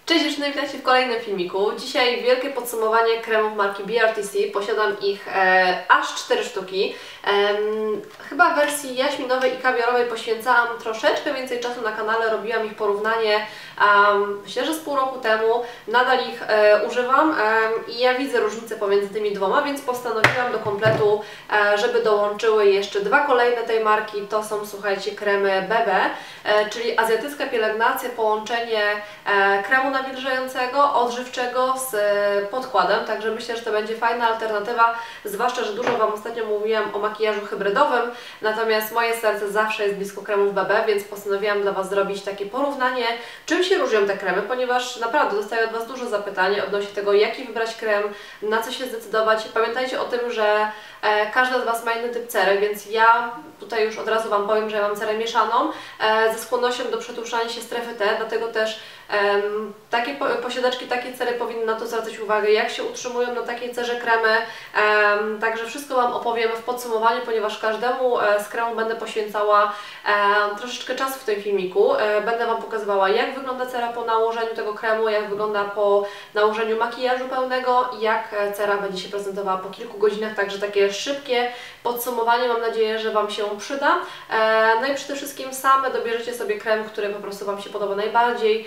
Cześć dziewczyny, witajcie w kolejnym filmiku. Dzisiaj wielkie podsumowanie kremów marki BRTC. Posiadam ich aż 4 sztuki. Chyba w wersji jaśminowej i kawiorowej poświęcałam troszeczkę więcej czasu na kanale, robiłam ich porównanie myślę, że z pół roku temu. Nadal ich używam i ja widzę różnicę pomiędzy tymi dwoma, więc postanowiłam do kompletu, żeby dołączyły jeszcze dwa kolejne tej marki. To są, słuchajcie, kremy BB, czyli azjatycka pielęgnacja, połączenie kremu nawilżającego, odżywczego z podkładem, także myślę, że to będzie fajna alternatywa, zwłaszcza, że dużo Wam ostatnio mówiłam o makijażu hybrydowym, natomiast moje serce zawsze jest blisko kremów BB, więc postanowiłam dla Was zrobić takie porównanie, czym się różnią te kremy, ponieważ naprawdę dostaję od Was dużo zapytań odnośnie tego, jaki wybrać krem, na co się zdecydować. Pamiętajcie o tym, że każda z Was ma inny typ cery, więc ja tutaj już od razu Wam powiem, że ja mam cerę mieszaną ze skłonnością do przetłuszczania się strefy T, dlatego też takie posiadaczki takiej cery powinny na to zwracać uwagę, jak się utrzymują na takiej cerze kremy. Także wszystko Wam opowiem w podsumowaniu, ponieważ każdemu z kremu będę poświęcała troszeczkę czasu w tym filmiku. Będę Wam pokazywała, jak wygląda cera po nałożeniu tego kremu, jak wygląda po nałożeniu makijażu pełnego i jak cera będzie się prezentowała po kilku godzinach. Także takie szybkie podsumowanie, mam nadzieję, że Wam się przyda. No i przede wszystkim same dobierzecie sobie krem, który po prostu Wam się podoba najbardziej.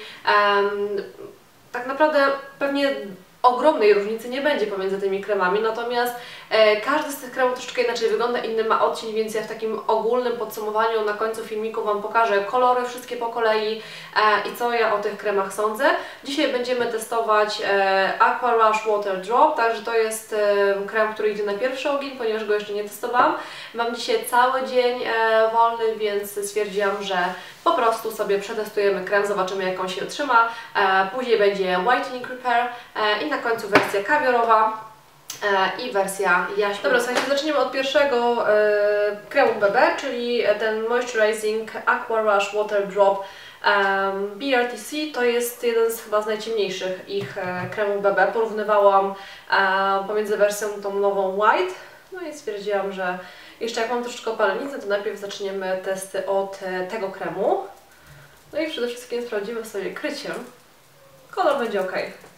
Tak naprawdę pewnie ogromnej różnicy nie będzie pomiędzy tymi kremami, natomiast każdy z tych kremów troszeczkę inaczej wygląda, inny ma odcień, więc ja w takim ogólnym podsumowaniu na końcu filmiku Wam pokażę kolory wszystkie po kolei i co ja o tych kremach sądzę. Dzisiaj będziemy testować Aqua Rush Water Drop, także to jest krem, który idzie na pierwszy ogień, ponieważ go jeszcze nie testowałam. Mam dzisiaj cały dzień wolny, więc stwierdziłam, że po prostu sobie przetestujemy krem, zobaczymy, jak on się utrzyma. Później będzie Whitening Repair i na końcu wersja kawiorowa i wersja jaśminowa. Dobra, słuchajcie, zaczniemy od pierwszego kremu BB, czyli ten Moisturizing Aqua Rush Water Drop BRTC. To jest jeden z chyba z najciemniejszych ich kremów BB. Porównywałam pomiędzy wersją tą nową White, no i stwierdziłam, że jeszcze jak mam troszeczkę opalenicy, to najpierw zaczniemy testy od tego kremu. No i przede wszystkim sprawdzimy sobie krycie. Kolor będzie ok.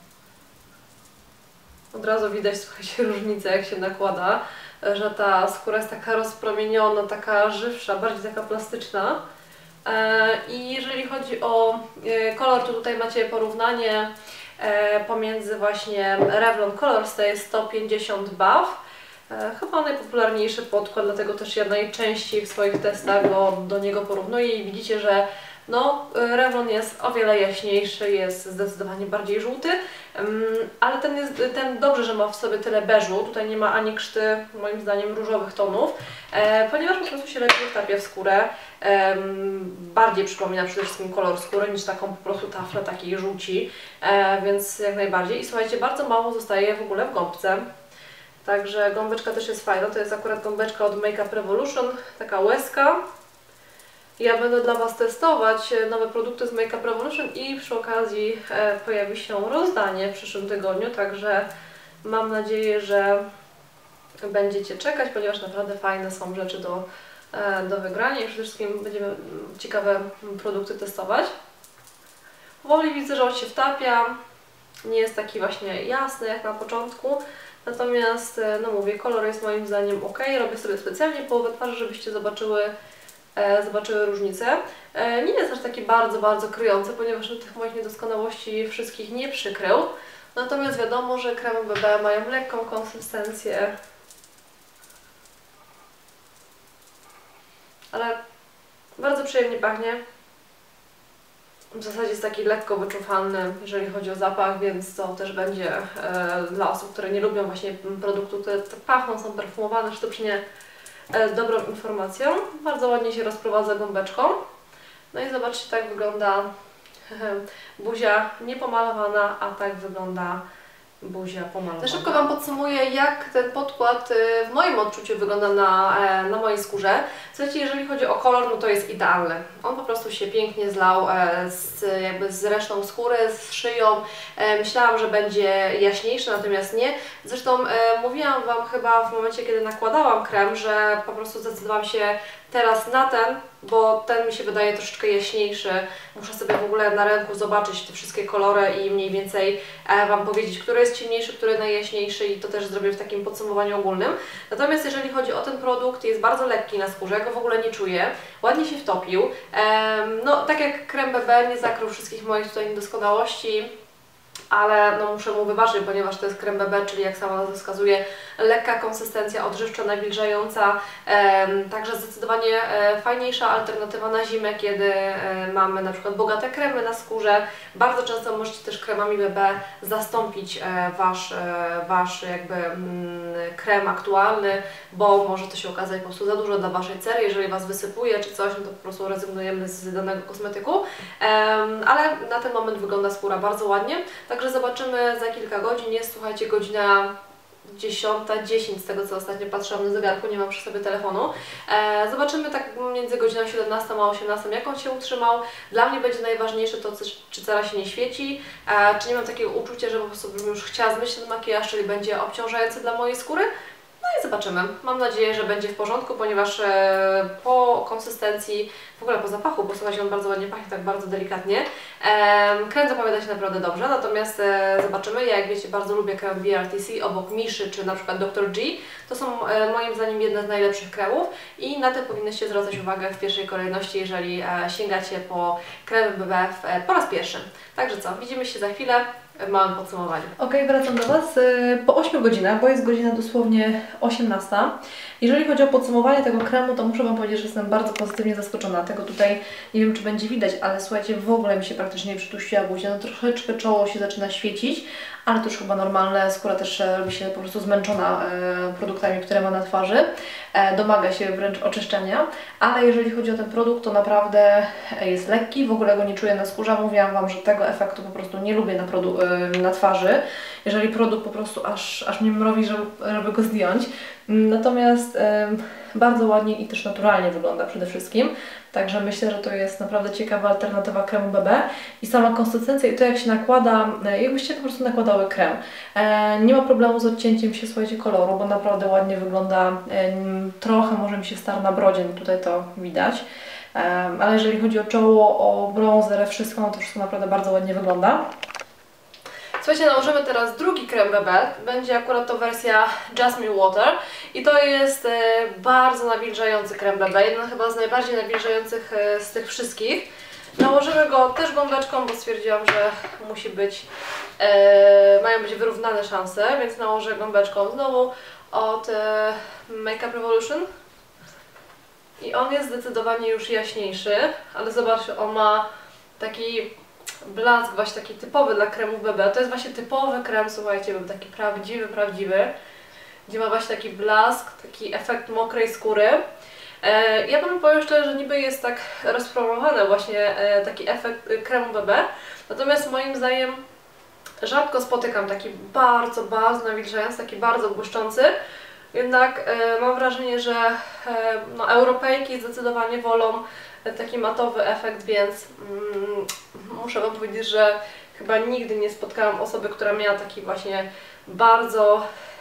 Od razu widać, słuchajcie, różnicę, jak się nakłada, że ta skóra jest taka rozpromieniona, taka żywsza, bardziej taka plastyczna. I jeżeli chodzi o kolor, to tutaj macie porównanie pomiędzy właśnie Revlon Colorstay 150 Buff. Chyba najpopularniejszy podkład, dlatego też ja najczęściej w swoich testach do niego porównuję i widzicie, że no, Revlon jest o wiele jaśniejszy, jest zdecydowanie bardziej żółty, ale ten dobrze, że ma w sobie tyle beżu, tutaj nie ma ani krzty, moim zdaniem, różowych tonów, ponieważ po prostu się lepiej wtapia w skórę, bardziej przypomina przede wszystkim kolor skóry niż taką po prostu taflę takiej żółci, więc jak najbardziej. I słuchajcie, bardzo mało zostaje w ogóle w gąbce. Także gąbeczka też jest fajna, to jest akurat gąbeczka od Makeup Revolution, taka łezka. Ja będę dla Was testować nowe produkty z Makeup Revolution i przy okazji pojawi się rozdanie w przyszłym tygodniu, także mam nadzieję, że będziecie czekać, ponieważ naprawdę fajne są rzeczy do wygrania i przede wszystkim będziemy ciekawe produkty testować. Powoli widzę, że on się wtapia, nie jest taki właśnie jasny jak na początku. Natomiast, no mówię, kolor jest moim zdaniem ok. Robię sobie specjalnie połowę twarzy, żebyście zobaczyły różnicę. Nie jest aż taki bardzo, bardzo kryjący, ponieważ tych moich niedoskonałości wszystkich nie przykrył. Natomiast wiadomo, że kremy BB mają lekką konsystencję. Ale bardzo przyjemnie pachnie. W zasadzie jest taki lekko wyczuwalny, jeżeli chodzi o zapach, więc to też będzie dla osób, które nie lubią właśnie produktów, które tak pachną, są perfumowane sztucznie, dobrą informacją. Bardzo ładnie się rozprowadza gąbeczką. No i zobaczcie, tak wygląda buzia niepomalowana, a tak wygląda buzia pomalowana. Szybko Wam podsumuję, jak ten podkład w moim odczuciu wygląda na mojej skórze. Słuchajcie, jeżeli chodzi o kolor, no to jest idealny. On po prostu się pięknie zlał z resztą skóry, z szyją. Myślałam, że będzie jaśniejszy, natomiast nie. Zresztą mówiłam Wam chyba w momencie, kiedy nakładałam krem, że po prostu zdecydowałam się teraz na ten, bo ten mi się wydaje troszeczkę jaśniejszy. Muszę sobie w ogóle na ręku zobaczyć te wszystkie kolory i mniej więcej Wam powiedzieć, który jest ciemniejszy, który najjaśniejszy i to też zrobię w takim podsumowaniu ogólnym. Natomiast jeżeli chodzi o ten produkt, jest bardzo lekki na skórze, ja go w ogóle nie czuję. Ładnie się wtopił. No tak jak krem BB nie zakrył wszystkich moich tutaj niedoskonałości, ale no muszę mu wybaczyć, ponieważ to jest krem BB, czyli jak sama nazwa wskazuje, lekka konsystencja, odżywcza, nawilżająca, także zdecydowanie fajniejsza alternatywa na zimę, kiedy mamy na przykład bogate kremy na skórze. Bardzo często możecie też kremami BB zastąpić wasz jakby krem aktualny, bo może to się okazać po prostu za dużo dla Waszej cery. Jeżeli Was wysypuje czy coś, no to po prostu rezygnujemy z danego kosmetyku, ale na ten moment wygląda skóra bardzo ładnie. Także zobaczymy za kilka godzin. Jest, słuchajcie, godzina 10:10 z tego, co ostatnio patrzyłam na zegarku, nie mam przy sobie telefonu. Zobaczymy tak między godziną 17 a 18, jak on się utrzymał. Dla mnie będzie najważniejsze to, czy cera się nie świeci, czy nie mam takiego uczucia, że po prostu bym już chciała zmyć ten makijaż, czyli będzie obciążający dla mojej skóry. No i zobaczymy. Mam nadzieję, że będzie w porządku, ponieważ po konsystencji, w ogóle po zapachu, bo słuchajcie, on bardzo ładnie pachnie, tak bardzo delikatnie. Krem zapowiada się naprawdę dobrze, natomiast zobaczymy. Ja, jak wiecie, bardzo lubię krem BRTC obok Miszy czy na przykład Dr. G. To są moim zdaniem jedne z najlepszych kremów i na te powinnyście zwracać uwagę w pierwszej kolejności, jeżeli sięgacie po kremy BB po raz pierwszy. Także co, widzimy się za chwilę w małym podsumowaniu. Ok, wracam do Was po 8 godzinach, bo jest godzina dosłownie 18. Jeżeli chodzi o podsumowanie tego kremu, to muszę Wam powiedzieć, że jestem bardzo pozytywnie zaskoczona. Tego tutaj nie wiem, czy będzie widać, ale słuchajcie, w ogóle mi się praktycznie nie przytłuściła buzia. No troszeczkę czoło się zaczyna świecić, ale to już chyba normalne. Skóra też robi się po prostu zmęczona produktami, które ma na twarzy. Domaga się wręcz oczyszczenia, ale jeżeli chodzi o ten produkt, to naprawdę jest lekki, w ogóle go nie czuję na skórze. Mówiłam Wam, że tego efektu po prostu nie lubię na twarzy. Jeżeli produkt po prostu aż mnie mrowi, żeby go zdjąć. Natomiast bardzo ładnie i też naturalnie wygląda przede wszystkim. Także myślę, że to jest naprawdę ciekawa alternatywa kremu BB. I sama konsystencja i to, jak się nakłada, jakbyście po prostu nakładały krem. Nie ma problemu z odcięciem się, słuchajcie, koloru, bo naprawdę ładnie wygląda. Trochę może mi się starł na brodzie, tutaj to widać. Ale jeżeli chodzi o czoło, o bronzer, wszystko, no to wszystko naprawdę bardzo ładnie wygląda. Słuchajcie, nałożymy teraz drugi krem BB, będzie akurat to wersja Jasmine Water i to jest bardzo nawilżający krem BB, jeden chyba z najbardziej nawilżających z tych wszystkich. Nałożymy go też gąbeczką, bo stwierdziłam, że musi być, mają być wyrównane szanse, więc nałożę gąbeczką znowu od Makeup Revolution. I on jest zdecydowanie już jaśniejszy, ale zobaczcie, on ma taki blask właśnie taki typowy dla kremów BB. To jest właśnie typowy krem, słuchajcie, taki prawdziwy, gdzie ma właśnie taki blask, taki efekt mokrej skóry. Ja Wam powiem szczerze, że niby jest tak rozpromowany właśnie taki efekt kremu BB, natomiast moim zdaniem rzadko spotykam taki bardzo nawilżający, taki bardzo błyszczący. Jednak mam wrażenie, że no, Europejki zdecydowanie wolą taki matowy efekt, więc muszę Wam powiedzieć, że chyba nigdy nie spotkałam osoby, która miała taki właśnie bardzo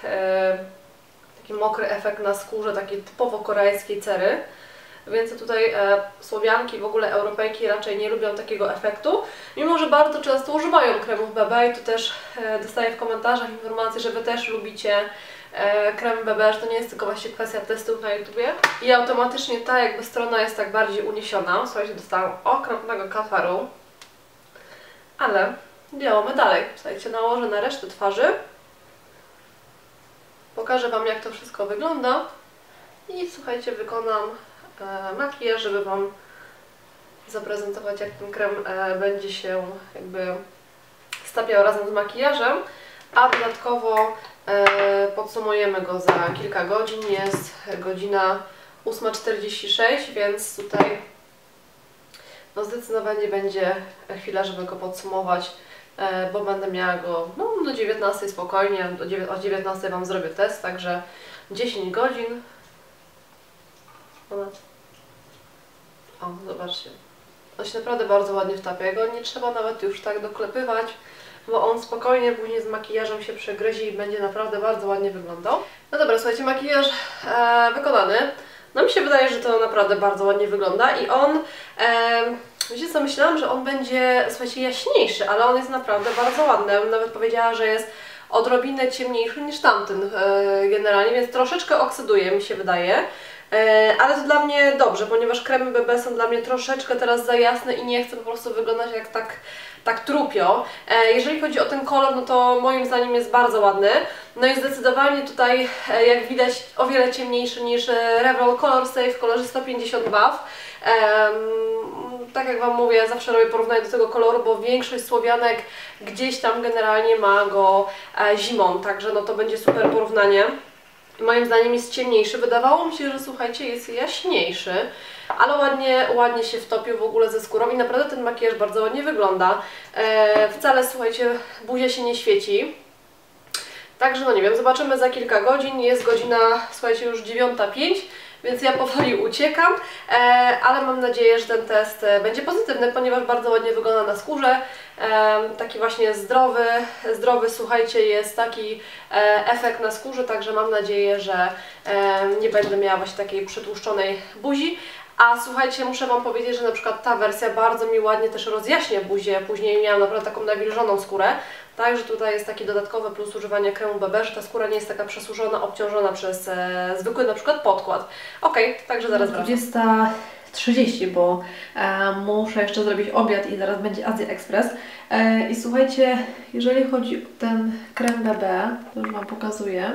taki mokry efekt na skórze, takiej typowo korejskiej cery. Więc tutaj Słowianki, w ogóle Europejki raczej nie lubią takiego efektu, mimo że bardzo często używają kremów BB i tu też dostaję w komentarzach informacje, że Wy też lubicie krem BB, że to nie jest tylko właśnie kwestia testów na YouTubie. I automatycznie ta jakby strona jest tak bardziej uniesiona. Słuchajcie, dostałam okropnego kafaru, ale działamy dalej. Słuchajcie, nałożę na resztę twarzy. Pokażę Wam, jak to wszystko wygląda i słuchajcie, wykonam makijaż, żeby Wam zaprezentować, jak ten krem będzie się jakby stapiał razem z makijażem, a dodatkowo podsumujemy go za kilka godzin. Jest godzina 8:46, więc tutaj no zdecydowanie będzie chwila, żeby go podsumować, bo będę miała go no, do 19 spokojnie, o 19 Wam zrobię test, także 10 godzin. O, zobaczcie. On się naprawdę bardzo ładnie wtapia. Go nie trzeba nawet już tak doklepywać, bo on spokojnie później z makijażem się przegryzi i będzie naprawdę bardzo ładnie wyglądał. No dobra, słuchajcie, makijaż wykonany. No mi się wydaje, że to naprawdę bardzo ładnie wygląda i on, wiecie co, myślałam, że on będzie, słuchajcie, jaśniejszy, ale on jest naprawdę bardzo ładny. Ja bym nawet powiedziała, że jest odrobinę ciemniejszy niż tamten generalnie, więc troszeczkę oksyduje, mi się wydaje. Ale to dla mnie dobrze, ponieważ kremy BB są dla mnie troszeczkę teraz za jasne i nie chcę po prostu wyglądać jak tak trupio. Jeżeli chodzi o ten kolor, no to moim zdaniem jest bardzo ładny. No i zdecydowanie tutaj, jak widać, o wiele ciemniejszy niż Revlon Color Stay w kolorze 150 WAF. Tak jak Wam mówię, zawsze robię porównanie do tego koloru, bo większość Słowianek gdzieś tam generalnie ma go zimą, także no to będzie super porównanie. Moim zdaniem jest ciemniejszy. Wydawało mi się, że słuchajcie, jest jaśniejszy, ale ładnie się wtopił w ogóle ze skórą i naprawdę ten makijaż bardzo ładnie wygląda. Wcale, słuchajcie, buzia się nie świeci. Także no nie wiem, zobaczymy za kilka godzin. Jest godzina, słuchajcie, już 9:05, więc ja powoli uciekam, ale mam nadzieję, że ten test będzie pozytywny, ponieważ bardzo ładnie wygląda na skórze. Taki właśnie zdrowy, słuchajcie, jest taki efekt na skórze, także mam nadzieję, że nie będę miała właśnie takiej przytłuszczonej buzi. A słuchajcie, muszę Wam powiedzieć, że na przykład ta wersja bardzo mi ładnie też rozjaśnia buzię. Później miałam naprawdę taką nawilżoną skórę. Także tutaj jest taki dodatkowy plus używania kremu BB, że ta skóra nie jest taka przesuszona, obciążona przez zwykły na przykład podkład. Ok, także zaraz wracam. 20:30, bo muszę jeszcze zrobić obiad i zaraz będzie Azja Express. I słuchajcie, jeżeli chodzi o ten krem BB, to już Wam pokazuję,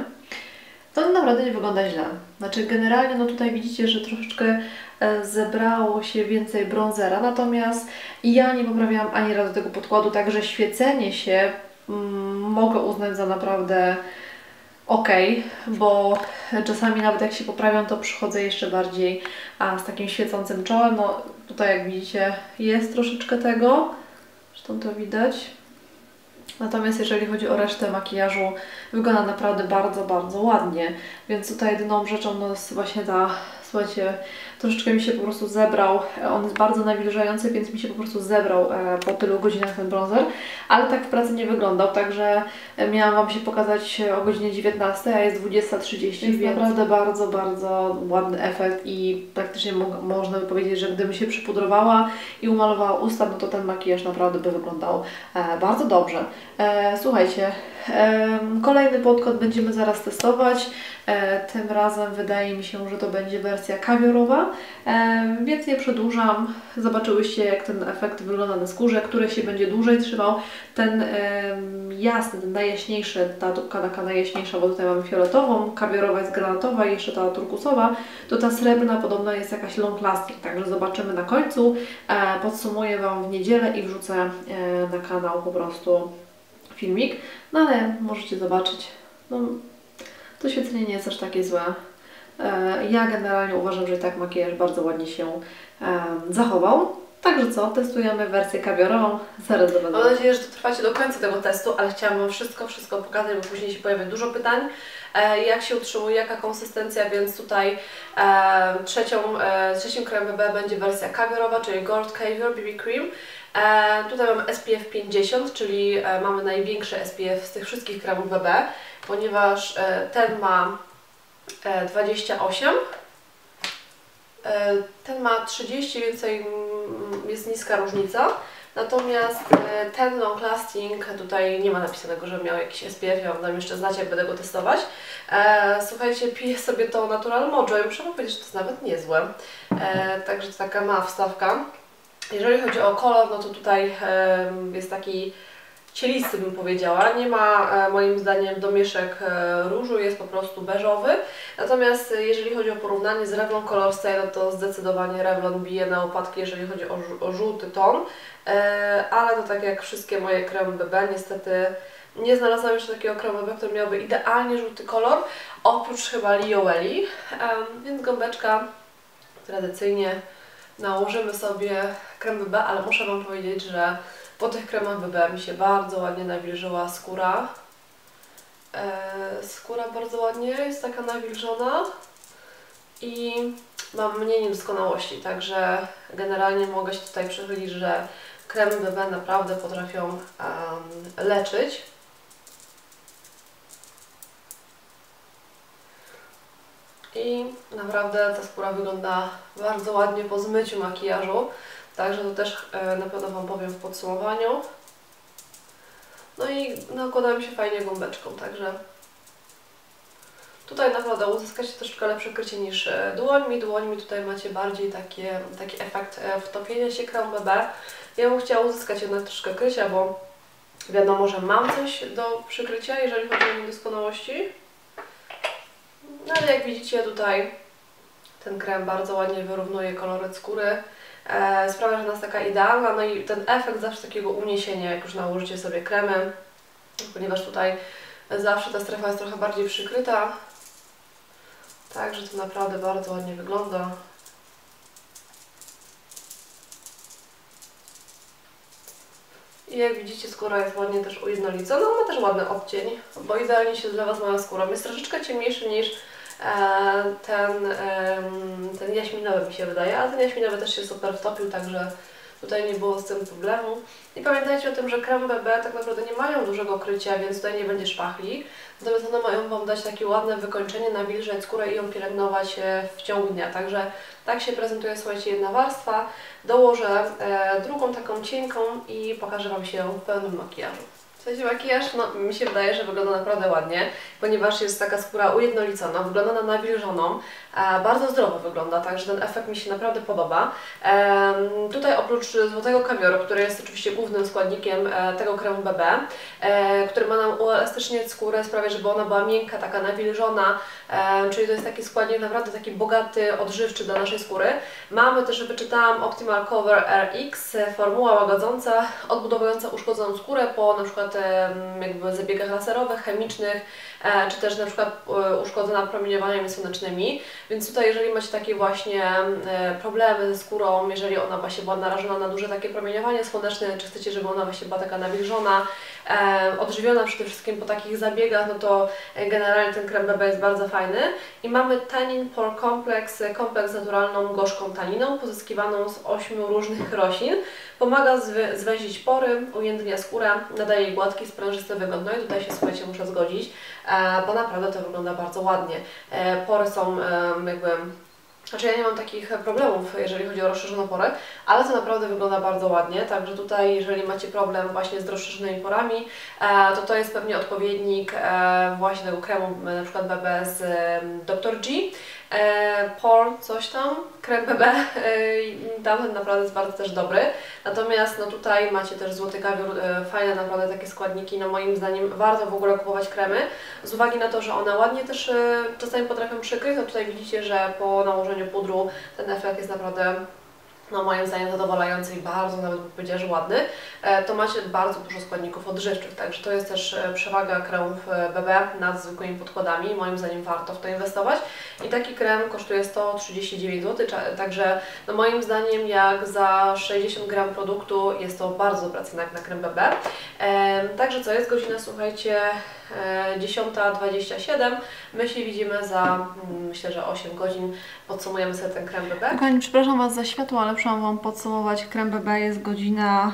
to naprawdę nie wygląda źle. Znaczy generalnie no tutaj widzicie, że troszeczkę zebrało się więcej brązera, natomiast ja nie poprawiałam ani razu tego podkładu, także świecenie się mogę uznać za naprawdę ok, bo czasami nawet jak się poprawiam, to przychodzę jeszcze bardziej z takim świecącym czołem. No tutaj jak widzicie jest troszeczkę tego, zresztą to widać. Natomiast jeżeli chodzi o resztę makijażu, wygląda naprawdę bardzo, bardzo ładnie. Więc tutaj jedyną rzeczą no, jest właśnie ta, słuchajcie, troszeczkę mi się po prostu zebrał. On jest bardzo nawilżający, więc mi się po prostu zebrał po tylu godzinach ten bronzer. Ale tak w pracy nie wyglądał, także miałam Wam się pokazać o godzinie 19, a jest 20:30. Więc naprawdę bardzo, bardzo ładny efekt i praktycznie można by powiedzieć, że gdybym się przypudrowała i umalowała usta, no to ten makijaż naprawdę by wyglądał bardzo dobrze. Słuchajcie, kolejny podkład będziemy zaraz testować. Tym razem wydaje mi się, że to będzie wersja kawiorowa, więc nie przedłużam. Zobaczyłyście, jak ten efekt wygląda na skórze, który się będzie dłużej trzymał. Ten jasny, ten najjaśniejszy, ta tubka taka najjaśniejsza, bo tutaj mamy fioletową, kawiorowa jest granatowa i jeszcze ta turkusowa, to ta srebrna podobno jest jakaś long lasting, także zobaczymy na końcu. Podsumuję Wam w niedzielę i wrzucę na kanał po prostu filmik, no ale możecie zobaczyć. No, to świecenie nie jest aż takie złe. Ja generalnie uważam, że i tak makijaż bardzo ładnie się zachował. Także co, testujemy wersję kawiorową. Zaraz zobaczymy. Mam nadzieję, że dotrwacie do końca tego testu, ale chciałam Wam wszystko pokazać, bo później się pojawi dużo pytań. Jak się utrzymuje, jaka konsystencja, więc tutaj trzecim kremem BB będzie wersja kawiorowa, czyli Gold Caviar BB Cream. Tutaj mamy SPF 50, czyli mamy największy SPF z tych wszystkich kremów BB, ponieważ ten ma 28, ten ma 30, więc jest niska różnica. Natomiast ten long lasting, tutaj nie ma napisanego, że miał jakiś SPF, ja Wam dam jeszcze znać, jak będę go testować. Słuchajcie, piję sobie to Natural Mojo i muszę Wam powiedzieć, że to jest nawet niezłe. Także to taka mała wstawka. Jeżeli chodzi o kolor, no to tutaj jest taki cielisty, bym powiedziała. Nie ma moim zdaniem domieszek różu, jest po prostu beżowy. Natomiast jeżeli chodzi o porównanie z Revlon Color Stay, no to zdecydowanie Revlon bije na łopatki, jeżeli chodzi o żółty ton. Ale to tak jak wszystkie moje kremy BB, niestety nie znalazłam jeszcze takiego kremu BB, który miałby idealnie żółty kolor, oprócz chyba Lioweli. Więc gąbeczka tradycyjnie nałożymy sobie krem BB, ale muszę Wam powiedzieć, że po tych kremach BB mi się bardzo ładnie nawilżyła skóra. Skóra bardzo ładnie jest taka nawilżona i mam mniej niedoskonałości, także generalnie mogę się tutaj przychylić, że kremy BB naprawdę potrafią leczyć. I naprawdę ta skóra wygląda bardzo ładnie po zmyciu makijażu. Także to też na pewno Wam powiem w podsumowaniu. No i nakładamy się fajnie gąbeczką, także tutaj naprawdę uzyskacie troszeczkę lepsze krycie niż dłońmi. Dłońmi tutaj macie bardziej taki efekt wtopienia się krem BB. Ja bym chciała uzyskać jednak troszkę krycia, bo wiadomo, że mam coś do przykrycia, jeżeli chodzi o niedoskonałości. No ale jak widzicie tutaj ten krem bardzo ładnie wyrównuje koloryt skóry. Sprawia, że ona jest taka idealna, no i ten efekt zawsze takiego uniesienia, jak już nałożycie sobie kremy, ponieważ tutaj zawsze ta strefa jest trochę bardziej przykryta. Także to naprawdę bardzo ładnie wygląda. I jak widzicie, skóra jest ładnie też ujednolicona, ma też ładny odcień, bo idealnie się zlewa z moją skórą. Jest troszeczkę ciemniejszy niż ten jaśminowy, mi się wydaje, ale ten jaśminowy też się super wtopił, także tutaj nie było z tym problemu. I pamiętajcie o tym, że kremy BB tak naprawdę nie mają dużego krycia, więc tutaj nie będzie szpachli. Natomiast one mają Wam dać takie ładne wykończenie, nawilżać skórę i ją pielęgnować w ciągu dnia. Także tak się prezentuje, słuchajcie, jedna warstwa. Dołożę drugą taką cienką i pokażę Wam się w pełnym makijażu. Słuchajcie, makijaż, no, mi się wydaje, że wygląda naprawdę ładnie, ponieważ jest taka skóra ujednolicona, wygląda na nawilżoną, bardzo zdrowo wygląda, także ten efekt mi się naprawdę podoba. Tutaj oprócz złotego kawioru, który jest oczywiście głównym składnikiem tego kremu BB, który ma nam uelastyczniać skórę, sprawia, żeby ona była miękka, taka nawilżona, czyli to jest taki składnik naprawdę taki bogaty, odżywczy dla naszej skóry. Mamy też, wyczytałam, Optimal Cover RX, formuła łagodząca, odbudowująca uszkodzoną skórę po na przykład jakby zabiegach laserowych, chemicznych, czy też na przykład uszkodzona promieniowaniami słonecznymi. Więc tutaj, jeżeli macie takie właśnie problemy ze skórą, jeżeli ona właśnie była narażona na duże takie promieniowanie słoneczne, czy chcecie, żeby ona właśnie była taka nawilżona, odżywiona przede wszystkim po takich zabiegach, no to generalnie ten krem BB jest bardzo fajny. I mamy Tannin Pore Complex, kompleks z naturalną gorzką taniną, pozyskiwaną z 8 różnych roślin. Pomaga zwęzić pory, ujędrnia skórę, nadaje jej gładki, sprężysty wygląd. No i tutaj się, słuchajcie, muszę zgodzić, bo naprawdę to wygląda bardzo ładnie. Pory są jakby... Znaczy ja nie mam takich problemów, jeżeli chodzi o rozszerzoną porę, ale to naprawdę wygląda bardzo ładnie, także tutaj jeżeli macie problem właśnie z rozszerzonymi porami, to jest pewnie odpowiednik właśnie tego kremu, na przykład BB z Dr. G. Pore coś tam, krem BB, tamten naprawdę jest bardzo też dobry. Natomiast no tutaj macie też złoty kawior, fajne naprawdę takie składniki, no moim zdaniem warto w ogóle kupować kremy, z uwagi na to, że one ładnie też czasami potrafią przykryć, no tutaj widzicie, że po nałożeniu pudru ten efekt jest naprawdę, no moim zdaniem zadowalający i bardzo nawet bym powiedziała, że ładny, to macie bardzo dużo składników odżywczych, także to jest też przewaga kremów BB nad zwykłymi podkładami, moim zdaniem warto w to inwestować. I taki krem kosztuje 139 zł, także no moim zdaniem jak za 60 gram produktu jest to bardzo dobra cena jak na krem BB. Także co, jest godzina, słuchajcie, 10:27. My się widzimy za, myślę, że 8 godzin. Podsumujemy sobie ten krem BB. Kochani, przepraszam Was za światło, ale przyszłam Wam podsumować. Krem BB jest godzina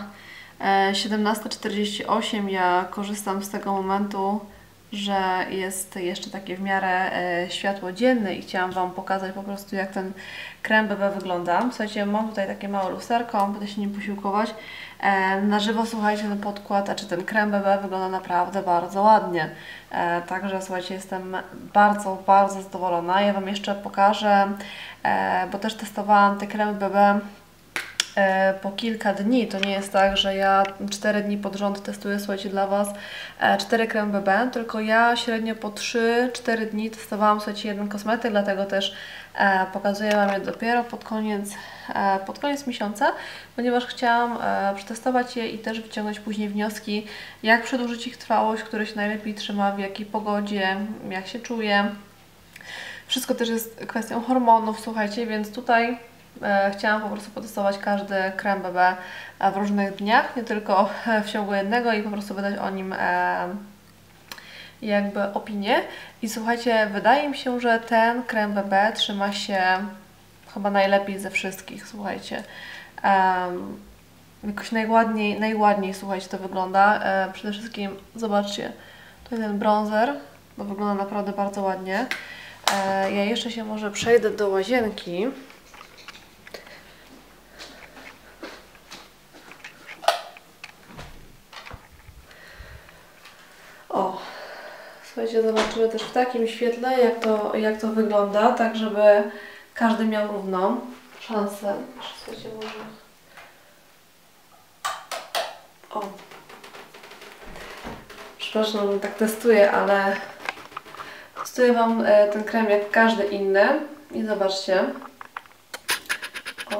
17:48. Ja korzystam z tego momentu, że jest jeszcze takie w miarę światło dzienne i chciałam Wam pokazać po prostu, jak ten krem BB wygląda. Słuchajcie, mam tutaj takie małe lusterko, będę się nim posiłkować. Na żywo, słuchajcie, ten podkład, czy ten krem BB wygląda naprawdę bardzo ładnie. Także, słuchajcie, jestem bardzo, bardzo zadowolona. Ja Wam jeszcze pokażę, bo też testowałam te kremy BB po kilka dni. To nie jest tak, że ja 4 dni pod rząd testuję, słuchajcie, dla Was 4 kremy BB, tylko ja średnio po 3-4 dni testowałam, słuchajcie, jeden kosmetyk, dlatego też pokazuję Wam je dopiero pod koniec miesiąca, ponieważ chciałam przetestować je i też wyciągnąć później wnioski, jak przedłużyć ich trwałość, który się najlepiej trzyma, w jakiej pogodzie, jak się czuję. Wszystko też jest kwestią hormonów, słuchajcie, więc tutaj chciałam po prostu potestować każdy krem BB w różnych dniach, nie tylko w ciągu jednego i po prostu wydać o nim jakby opinię. I słuchajcie, wydaje mi się, że ten krem BB trzyma się chyba najlepiej ze wszystkich, słuchajcie. Jakoś najładniej, słuchajcie, to wygląda. Przede wszystkim zobaczcie, tutaj ten bronzer, bo wygląda naprawdę bardzo ładnie. Ja jeszcze się może przejdę do łazienki. O, słuchajcie, zobaczymy też w takim świetle, jak to wygląda, tak żeby każdy miał równą szansę. Słuchajcie, może... O. Przepraszam, że tak testuję, ale testuję Wam ten krem jak każdy inny. I zobaczcie. O.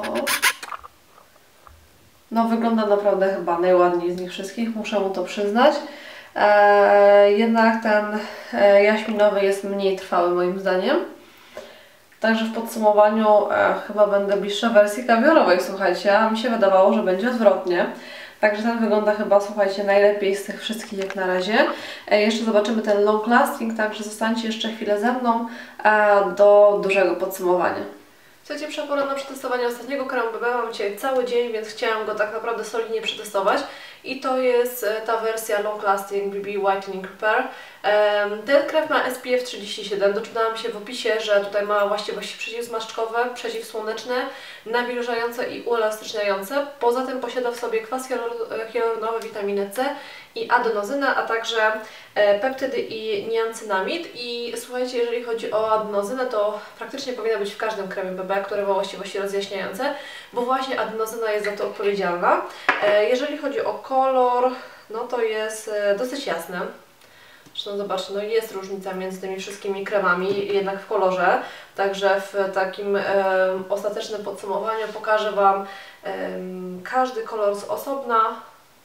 No wygląda naprawdę chyba najładniej z nich wszystkich, muszę mu to przyznać. Jednak ten jaśminowy jest mniej trwały moim zdaniem. Także w podsumowaniu chyba będę bliższa wersji kawiorowej, słuchajcie, a mi się wydawało, że będzie odwrotnie. Także ten wygląda chyba, słuchajcie, najlepiej z tych wszystkich jak na razie. Jeszcze zobaczymy ten long lasting, także zostańcie jeszcze chwilę ze mną do dużego podsumowania. Słuchajcie, pora na przetestowanie ostatniego kremu BB. Mam dzisiaj cały dzień, więc chciałam go tak naprawdę solidnie przetestować. I to jest ta wersja Long Lasting BB Whitening Repair. Ten krem ma SPF 37. Doczytałam się w opisie, że tutaj ma właściwości przeciwzmarszczkowe, przeciwsłoneczne, nawilżające i uelastyczniające. Poza tym posiada w sobie kwas hialuronowy, witaminę C i adenozynę, a także peptydy i niacynamid. I słuchajcie, jeżeli chodzi o adenozynę, to praktycznie powinna być w każdym kremie BB, który ma właściwości rozjaśniające, bo właśnie adenozyna jest za to odpowiedzialna. Jeżeli chodzi o kolor, no to jest dosyć jasny. Zresztą zobaczcie, no jest różnica między tymi wszystkimi kremami jednak w kolorze. Także w takim ostatecznym podsumowaniu pokażę Wam każdy kolor z osobna.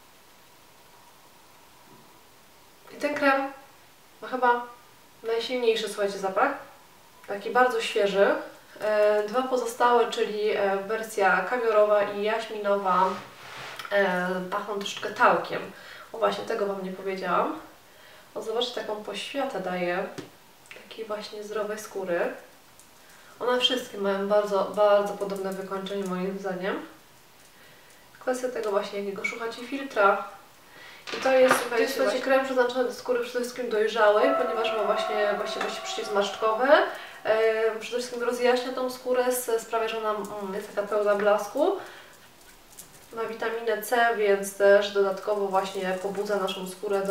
I ten krem ma chyba najsilniejszy, słuchajcie, zapach. Taki bardzo świeży. Dwa pozostałe, czyli wersja kawiorowa i jaśminowa, pachną troszeczkę talkiem. O właśnie, tego Wam nie powiedziałam. O, zobaczcie, taką poświatę daje takiej właśnie zdrowej skóry. One wszystkie mają bardzo, bardzo podobne wykończenie moim zdaniem. Kwestia tego właśnie, jakiego szukacie filtra. I to jest, słuchajcie, krem przeznaczony do skóry przede wszystkim dojrzałej, ponieważ ma właśnie właściwości przeciwzmarszczkowe. Przede wszystkim rozjaśnia tą skórę, sprawia, że ona jest taka pełna blasku. Ma witaminę C, więc też dodatkowo właśnie pobudza naszą skórę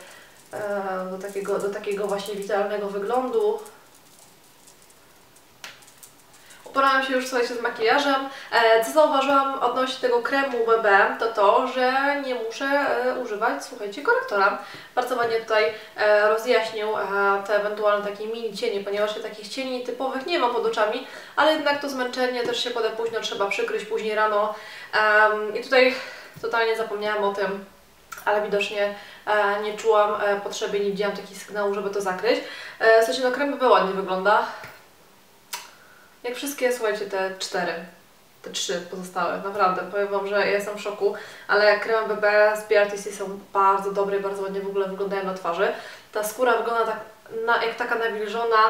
do takiego właśnie witalnego wyglądu. Uporałam się już, słuchajcie, z makijażem. Co zauważyłam odnośnie tego kremu BB, to to, że nie muszę używać, słuchajcie, korektora. Bardzo ładnie tutaj rozjaśnił te ewentualne takie mini cienie, ponieważ ja takich cieni typowych nie mam pod oczami, ale jednak to zmęczenie też się kładę późno, trzeba przykryć później rano. I tutaj totalnie zapomniałam o tym, ale widocznie nie czułam potrzeby, nie widziałam takich sygnałów, żeby to zakryć. Słuchajcie, no krem BB ładnie wygląda. Jak wszystkie, słuchajcie, te trzy pozostałe, naprawdę, powiem Wam, że ja jestem w szoku, ale kremy BB z BRTC są bardzo dobre i bardzo ładnie w ogóle wyglądają na twarzy. Ta skóra wygląda tak, jak taka nawilżona,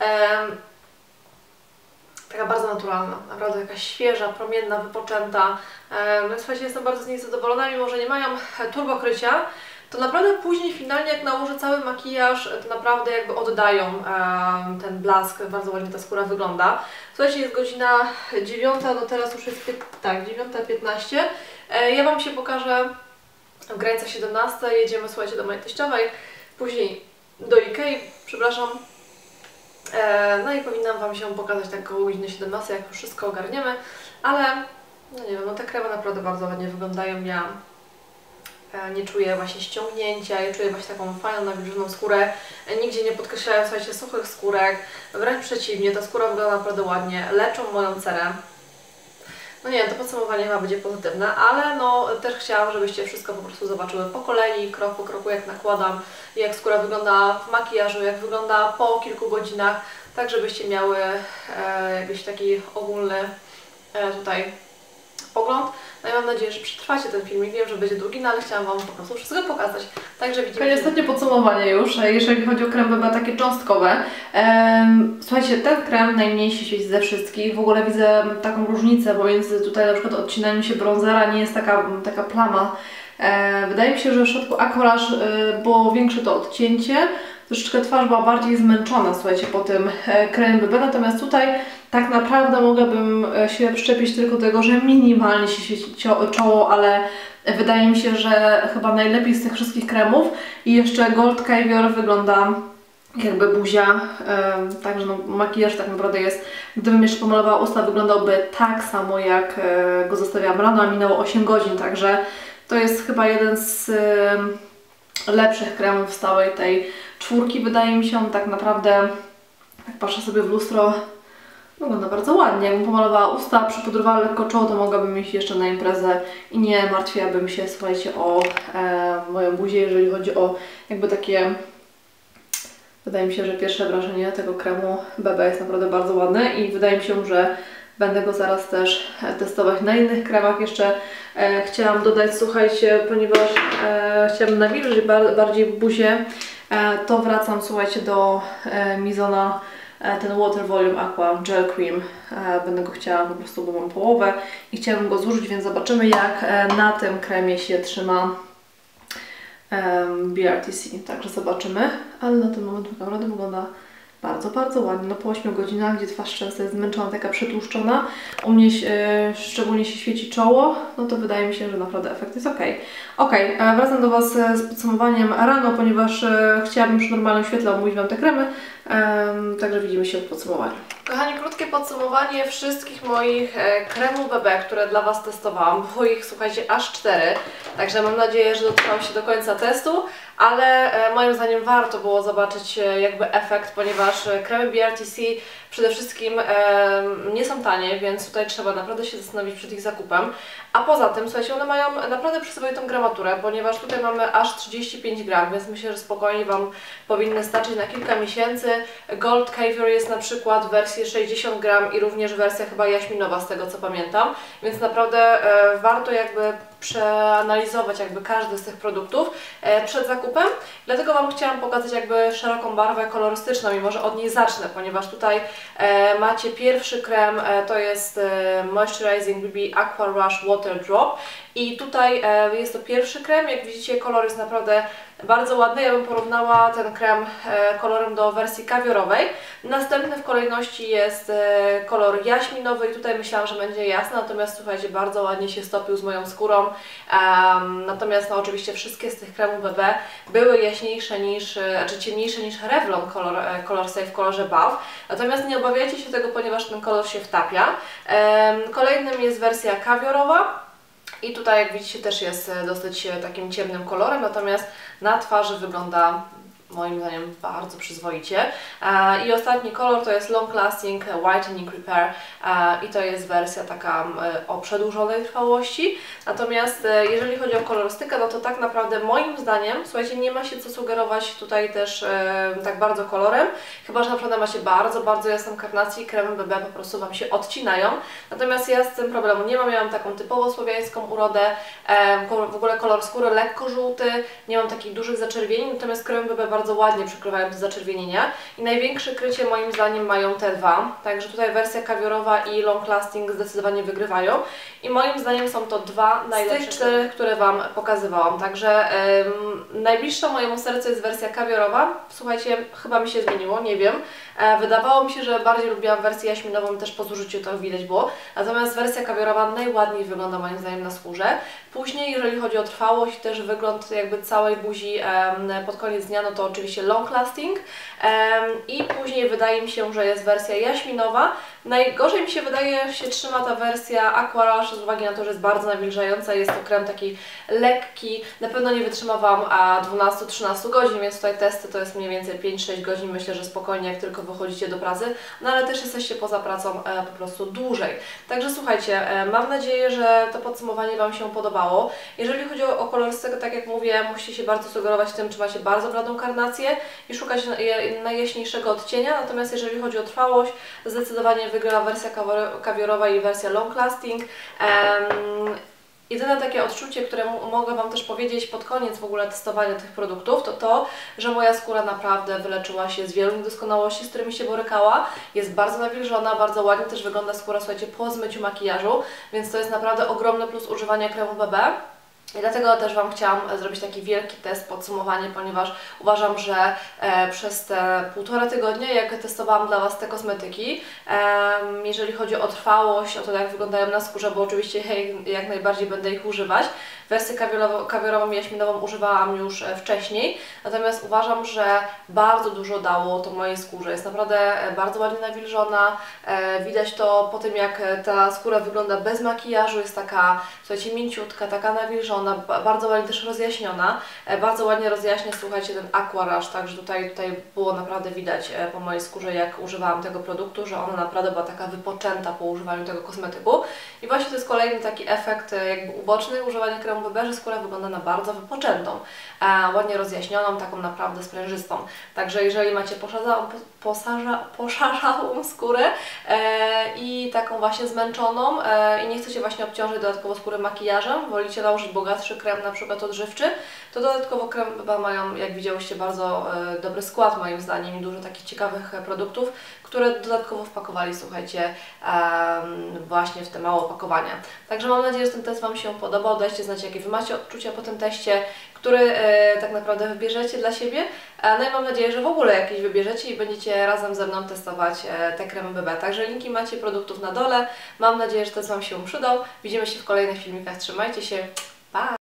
taka bardzo naturalna, naprawdę jakaś świeża, promienna, wypoczęta. No słuchajcie, jestem bardzo z niej zadowolona, mimo że nie mają turbokrycia. To naprawdę później, finalnie jak nałożę cały makijaż, to naprawdę jakby oddają ten blask, bardzo ładnie ta skóra wygląda. Słuchajcie, jest godzina 9, no teraz już jest 9:15. Ja Wam się pokażę w granicach 17, jedziemy, słuchajcie, do mojej teściowej, później do Ikei, przepraszam. No i powinnam Wam się pokazać tak koło godziny 17, jak już wszystko ogarniemy, ale no nie wiem, no te kremy naprawdę bardzo ładnie wyglądają. Ja nie czuję właśnie ściągnięcia, ja czuję właśnie taką fajną, nawilżoną skórę. Nigdzie nie podkreślają, słuchajcie, suchych skórek, wręcz przeciwnie, ta skóra wygląda naprawdę ładnie, leczą moją cerę. No nie wiem, to podsumowanie chyba będzie pozytywne, ale no też chciałam, żebyście wszystko po prostu zobaczyły po kolei, krok po kroku, jak nakładam, jak skóra wygląda w makijażu, jak wygląda po kilku godzinach, tak żebyście miały jakiś taki ogólny tutaj pogląd. No i mam nadzieję, że przetrwacie ten filmik. Wiem, że będzie długi, no ale chciałam Wam po prostu wszystko pokazać. Także widzimy się. Ostatnie podsumowanie już, jeżeli chodzi o krem BB takie cząstkowe. Słuchajcie, ten krem najmniej się świeci ze wszystkich. W ogóle widzę taką różnicę pomiędzy tutaj na przykład odcinaniem się bronzera, nie jest taka plama. Wydaje mi się, że w środku Aquarage było większe to odcięcie. troszeczkę twarz była bardziej zmęczona, słuchajcie, po tym kremie BB, natomiast tutaj tak naprawdę mogłabym się przyczepić tylko do tego, że minimalnie się świeci czoło, ale wydaje mi się, że chyba najlepiej z tych wszystkich kremów. I jeszcze Gold Caviar wygląda jakby buzia, także no, makijaż tak naprawdę jest, gdybym jeszcze pomalowała usta, wyglądałby tak samo jak go zostawiałam rano, a minęło 8 godzin, także to jest chyba jeden z lepszych kremów z całej tej czwórki. Wydaje mi się, on tak naprawdę, jak patrzę sobie w lustro, wygląda bardzo ładnie. Jakbym pomalowała usta, przypudrowała lekko czoło, to mogłabym iść jeszcze na imprezę i nie martwiłabym się, słuchajcie, o moją buzię, jeżeli chodzi o jakby takie... Wydaje mi się, że pierwsze wrażenie tego kremu BB jest naprawdę bardzo ładne i wydaje mi się, że będę go zaraz też testować na innych kremach. Jeszcze chciałam dodać, słuchajcie, ponieważ chciałam nawilżyć bardziej buzię, to wracam, słuchajcie, do Mizona, ten Water Volume Aqua Gel Cream. Będę go chciała po prostu, bo mam połowę i chciałabym go zużyć, więc zobaczymy, jak na tym kremie się trzyma BRTC, także zobaczymy, ale na ten moment naprawdę wygląda bardzo, bardzo ładnie. No po 8 godzinach, gdzie twarz często jest zmęczona, taka przetłuszczona, u mnie szczególnie się świeci czoło, no to wydaje mi się, że naprawdę efekt jest ok. Wracam do Was z podsumowaniem rano, ponieważ chciałabym już w normalnym świetle omówić Wam te kremy, także widzimy się w podsumowaniu. Kochani, krótkie podsumowanie wszystkich moich kremów BB, które dla Was testowałam. Było ich, słuchajcie, aż 4, także mam nadzieję, że dotrwam się do końca testu, ale moim zdaniem warto było zobaczyć jakby efekt, ponieważ kremy BRTC przede wszystkim nie są tanie, więc tutaj trzeba naprawdę się zastanowić przed ich zakupem. A poza tym, słuchajcie, one mają naprawdę przyzwoitą gramaturę, ponieważ tutaj mamy aż 35 gram, więc myślę, że spokojnie Wam powinny starczyć na kilka miesięcy. Gold Caviar jest na przykład w wersji 60 gram i również wersja chyba jaśminowa, z tego co pamiętam, więc naprawdę warto jakby przeanalizować jakby każdy z tych produktów przed zakupem. Dlatego Wam chciałam pokazać jakby szeroką barwę kolorystyczną i może od niej zacznę, ponieważ tutaj macie pierwszy krem, to jest Moisturizing BB Aqua Rush Water Drop i tutaj jest to pierwszy krem, jak widzicie kolor jest naprawdę bardzo ładny. Ja bym porównała ten krem kolorem do wersji kawiorowej. Następny w kolejności jest kolor jaśminowy i tutaj myślałam, że będzie jasny, natomiast słuchajcie, bardzo ładnie się stopił z moją skórą. Natomiast no oczywiście wszystkie z tych kremów BB były jaśniejsze niż, znaczy ciemniejsze niż Revlon Color Stay w kolorze Bath. Natomiast nie obawiajcie się tego, ponieważ ten kolor się wtapia. Kolejnym jest wersja kawiorowa. I tutaj, jak widzicie, też jest dosyć takim ciemnym kolorem, natomiast na twarzy wygląda moim zdaniem bardzo przyzwoicie. I ostatni kolor to jest Long Lasting Whitening Repair i to jest wersja taka o przedłużonej trwałości. Natomiast jeżeli chodzi o kolorystykę, no to tak naprawdę moim zdaniem, słuchajcie, nie ma się co sugerować tutaj też tak bardzo kolorem, chyba że naprawdę macie bardzo, bardzo jasną karnację i kremy BB po prostu Wam się odcinają. Natomiast ja z tym problemu nie mam, ja mam taką typowo słowiańską urodę, w ogóle kolor skóry lekko żółty, nie mam takich dużych zaczerwieni, natomiast kremy BB bardzo ładnie przykrywają te zaczerwienienia i największe krycie moim zdaniem mają te dwa, także tutaj wersja kawiorowa i Long Lasting zdecydowanie wygrywają i moim zdaniem są to dwa najlepsze z tych 4, które Wam pokazywałam, także najbliższa mojemu sercu jest wersja kawiorowa. Słuchajcie, chyba mi się zmieniło, nie wiem, wydawało mi się, że bardziej lubiłam wersję jaśminową, też po zużyciu to widać było, natomiast wersja kawiorowa najładniej wygląda moim zdaniem na skórze. Później, jeżeli chodzi o trwałość, też wygląd jakby całej buzi pod koniec dnia, no to oczywiście Long Lasting i później wydaje mi się, że jest wersja jaśminowa. Najgorzej mi się wydaje, się trzyma ta wersja Aqua Rush z uwagi na to, że jest bardzo nawilżająca, jest to krem taki lekki, na pewno nie wytrzyma Wam 12-13 godzin, więc tutaj testy to jest mniej więcej 5-6 godzin, myślę, że spokojnie jak tylko wychodzicie do pracy, no ale też jesteście poza pracą po prostu dłużej. Także słuchajcie, mam nadzieję, że to podsumowanie Wam się podobało. Jeżeli chodzi o kolorystykę, tak jak mówię, musicie się bardzo sugerować tym, czy macie bardzo bladą karnację i szukać najjaśniejszego odcienia, natomiast jeżeli chodzi o trwałość, zdecydowanie wygrała wersja kawiorowa i wersja Long Lasting. Jedyne takie odczucie, które mogę Wam też powiedzieć pod koniec w ogóle testowania tych produktów, to to, że moja skóra naprawdę wyleczyła się z wielu niedoskonałości, z którymi się borykała. Jest bardzo nawilżona, bardzo ładnie też wygląda skóra, słuchajcie, po zmyciu makijażu, więc to jest naprawdę ogromny plus używania kremu BB. I dlatego też Wam chciałam zrobić taki wielki test, podsumowanie, ponieważ uważam, że przez te 1,5 tygodnia, jak testowałam dla Was te kosmetyki, jeżeli chodzi o trwałość, o to jak wyglądają na skórze, bo oczywiście jak najbardziej będę ich używać. Wersję kawiorową i jaśminową używałam już wcześniej, natomiast uważam, że bardzo dużo dało to mojej skórze. Jest naprawdę bardzo ładnie nawilżona, widać to po tym, jak ta skóra wygląda bez makijażu, jest taka, słuchajcie, mięciutka, taka nawilżona, bardzo ładnie też rozjaśniona, bardzo ładnie rozjaśnia, słuchajcie, ten Aqua Rush, także tutaj było naprawdę widać po mojej skórze, jak używałam tego produktu, że ona naprawdę była taka wypoczęta po używaniu tego kosmetyku. I właśnie to jest kolejny taki efekt jakby uboczny używania kremu BB, że skóra wygląda na bardzo wypoczętą, ładnie rozjaśnioną, taką naprawdę sprężystą. Także jeżeli macie poszarzałą skórę i taką właśnie zmęczoną i nie chcecie właśnie obciążyć dodatkowo skóry makijażem, wolicie nałożyć bogatszy krem, na przykład odżywczy, to dodatkowo kremy BB mają, jak widziałyście, bardzo dobry skład moim zdaniem i dużo takich ciekawych produktów, które dodatkowo wpakowali, słuchajcie, właśnie w te małe opakowania. Także mam nadzieję, że ten test Wam się podobał. Dajcie znać, jakie Wy macie odczucia po tym teście, który tak naprawdę wybierzecie dla siebie. No i mam nadzieję, że w ogóle jakieś wybierzecie i będziecie razem ze mną testować te kremy BB. Także linki macie produktów na dole. Mam nadzieję, że test Wam się przydał. Widzimy się w kolejnych filmikach. Trzymajcie się. Pa!